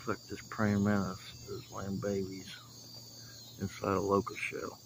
Looks like this praying mantis is laying babies inside a locust shell.